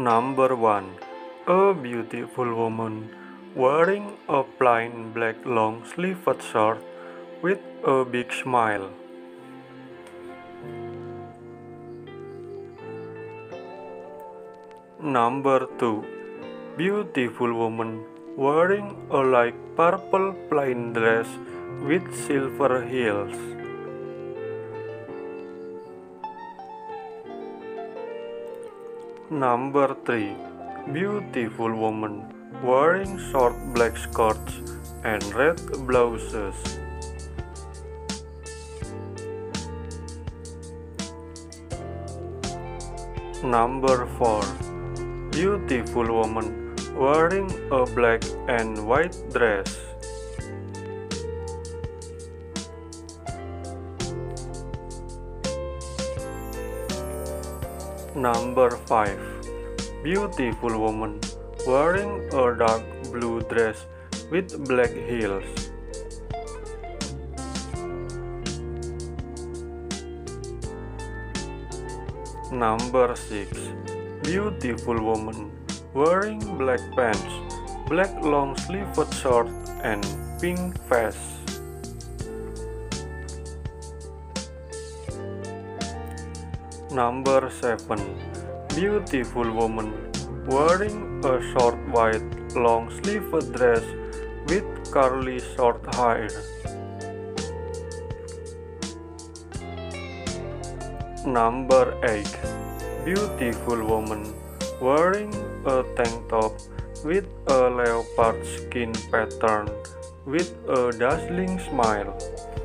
Number 1. A beautiful woman wearing a plain black long sleeved shirt with a big smile. Number 2. Beautiful woman wearing a light purple plain dress with silver heels. Number 3. Beautiful woman wearing short black skirts and red blouses. Number 4. Beautiful woman wearing a black and white dress. Number 5. Beautiful woman wearing a dark blue dress with black heels. Number 6. Beautiful woman wearing black pants, black long sleeved shirt and pink vest. Number 7. Beautiful woman wearing a short white long sleeved dress with curly short hair. Number 8. Beautiful woman wearing a tank top with a leopard skin pattern with a dazzling smile.